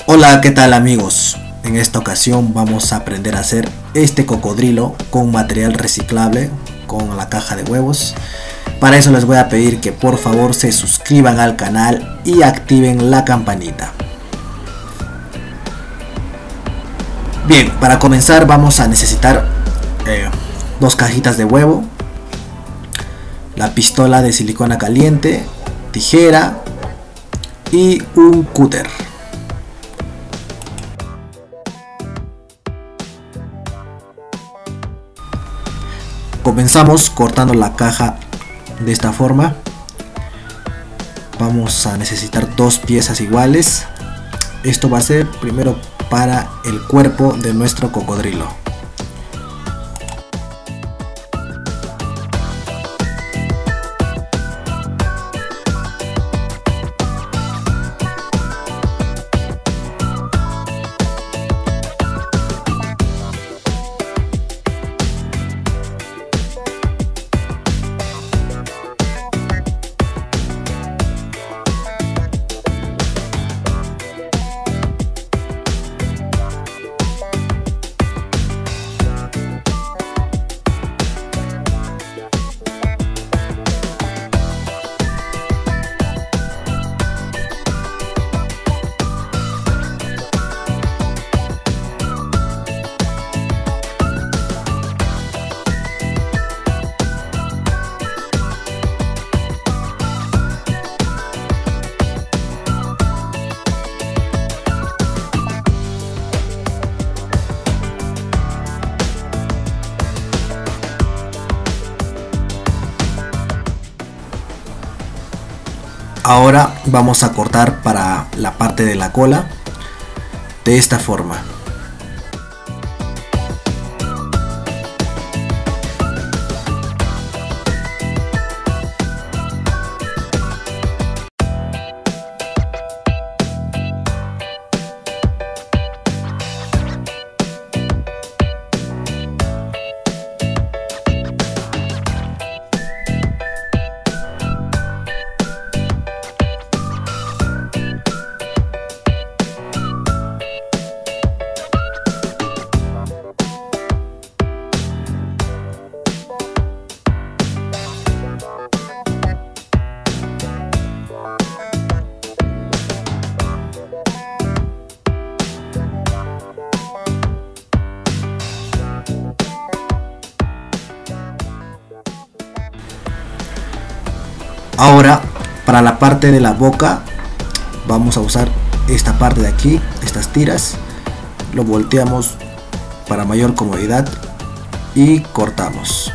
Hola, ¿qué tal amigos? En esta ocasión vamos a aprender a hacer este cocodrilo con material reciclable, con la caja de huevos. Para eso les voy a pedir que por favor se suscriban al canal y activen la campanita. Bien, para comenzar vamos a necesitar dos cajitas de huevo, la pistola de silicona caliente, tijera y un cúter. Comenzamos cortando la caja de esta forma. Vamos a necesitar dos piezas iguales. Esto va a ser primero para el cuerpo de nuestro cocodrilo. Ahora vamos a cortar para la parte de la cola de esta forma. Ahora para la parte de la boca vamos a usar esta parte de aquí, estas tiras. Lo volteamos para mayor comodidad y cortamos.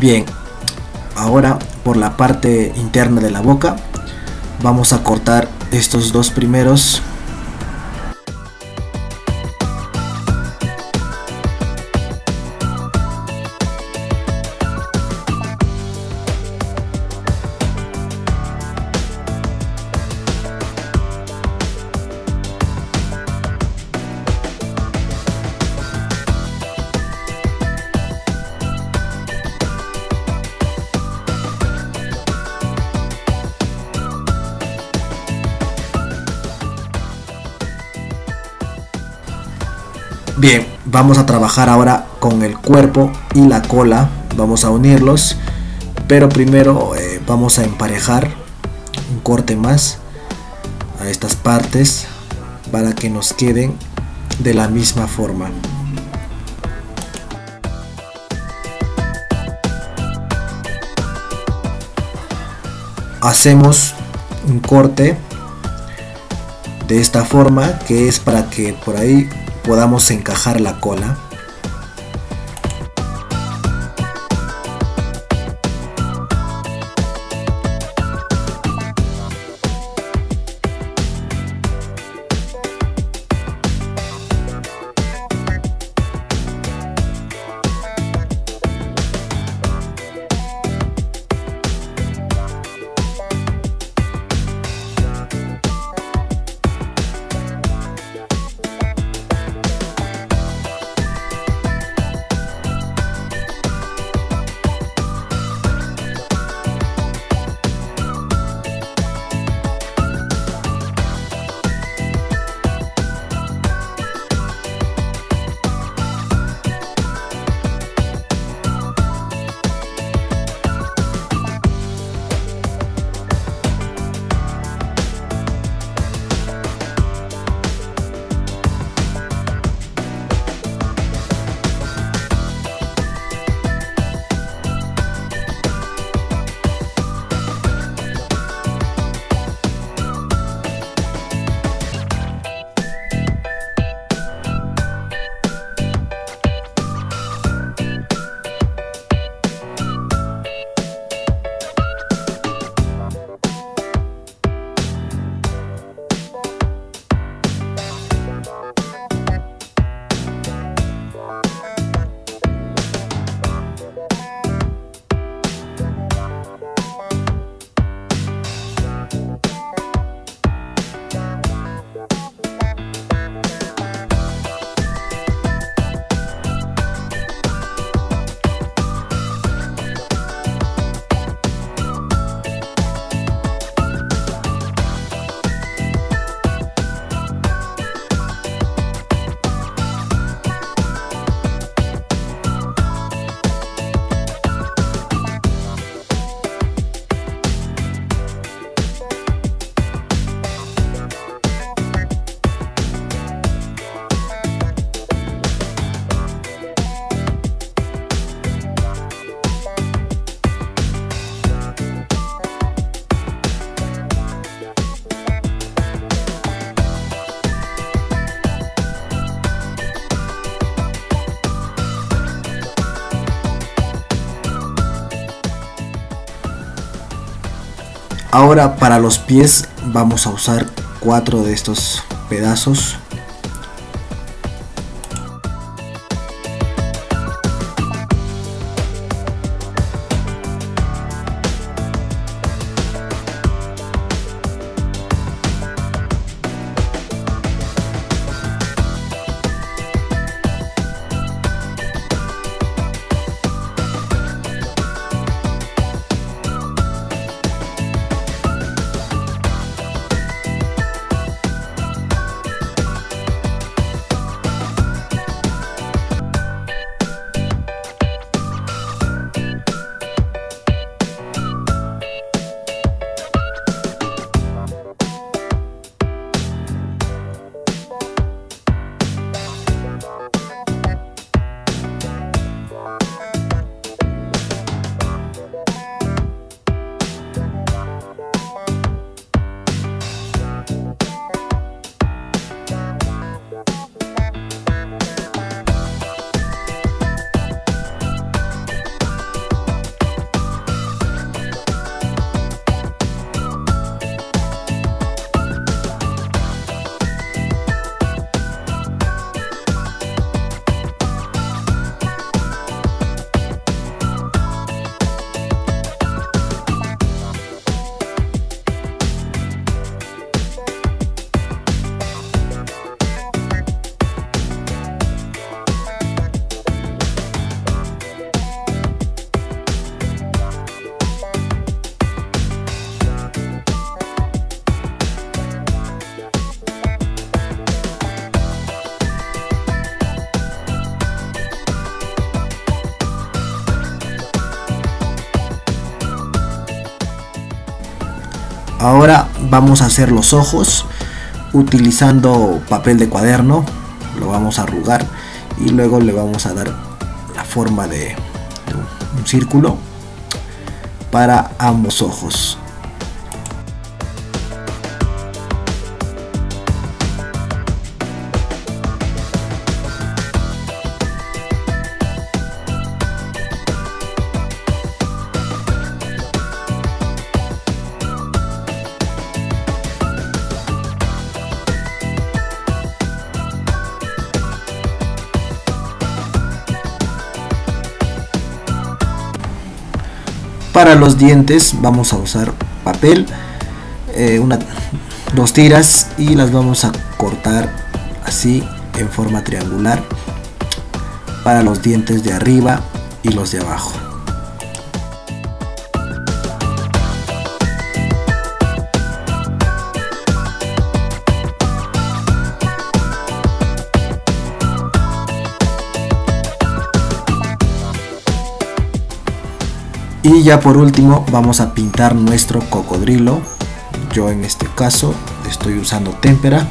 Bien, ahora por la parte interna de la boca vamos a cortar estos dos primeros. Bien, vamos a trabajar ahora con el cuerpo y la cola, vamos a unirlos, pero primero vamos a emparejar un corte más a estas partes para que nos queden de la misma forma. Hacemos un corte de esta forma, que es para que por ahí podamos encajar la cola. Ahora para los pies vamos a usar 4 de estos pedazos. Ahora vamos a hacer los ojos utilizando papel de cuaderno. Lo vamos a arrugar y luego le vamos a dar la forma de un círculo para ambos ojos. Para los dientes vamos a usar papel, dos tiras, y las vamos a cortar así en forma triangular para los dientes de arriba y los de abajo. Y ya por último vamos a pintar nuestro cocodrilo. Yo en este caso estoy usando témpera.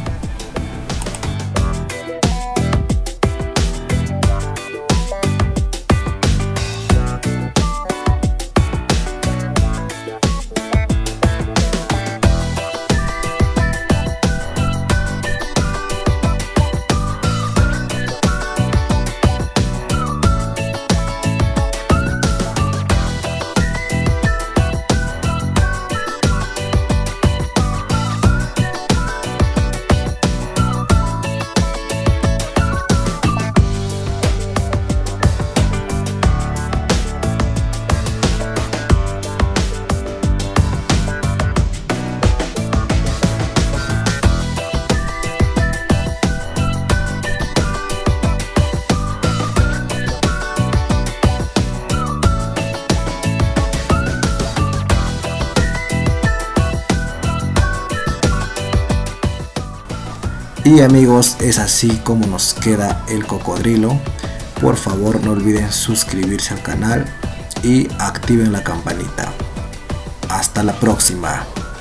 Y amigos, es así como nos queda el cocodrilo. Por favor, no olviden suscribirse al canal y activen la campanita. Hasta la próxima.